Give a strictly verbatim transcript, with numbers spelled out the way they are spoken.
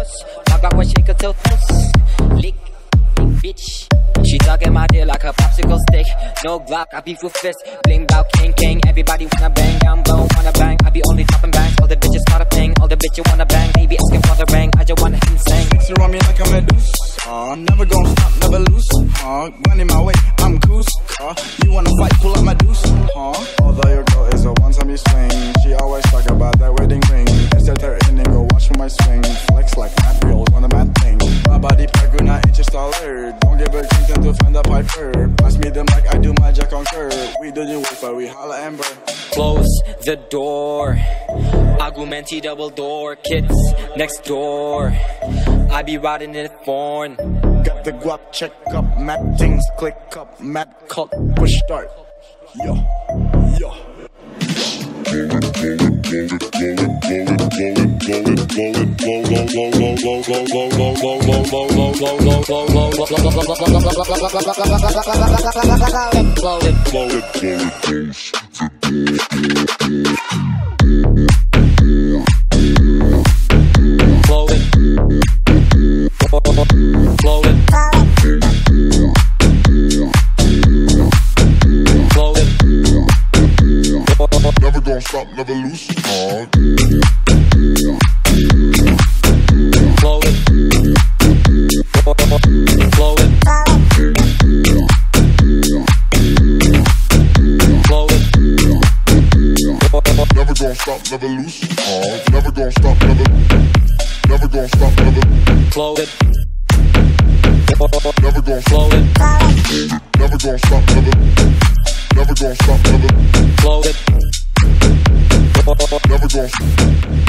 bust. Talk about shake her till toast. Lick, bitch. She talking my deal like a popsicle stick. No Glock, I beef with fist. Bling bout king king. Everybody wanna bang, down blow, wanna bang. I be only dropping bangs. All the bitches start a ping. All the bitches wanna bang. Baby asking for the ring. I just wanna insane. She run me like a Medusa. Uh, never gonna stop, never lose. Uh, running my way, I'm cool. Uh, you wanna fight, pull up my deuce. Uh, although your girl is a one-time you swing, she always talk about that wedding ring. It's their third inning, go watch for my swing. Flex like mad reels on a mad thing. My body Paguna ain't just taller. Don't give a reason to find a piper. Pass me the mic, I do my jack on curve. We do the work, but we holla Amber. Close the door. Argumenti double door. Kids next door. I be riding in it foreign. Got the guap, check up, mad things, click up, mad cut, push start. Yo, yo. Never gonna stop, never lose. Uh. Blow it. Blow it. Blow it. Never gonna stop, never lose. Uh. Never gonna stop, never. Never gonna stop, never. Blow it. Never gonna blow it. Never gonna stop, never. Never gonna stop, never. Blow it. Never gonna.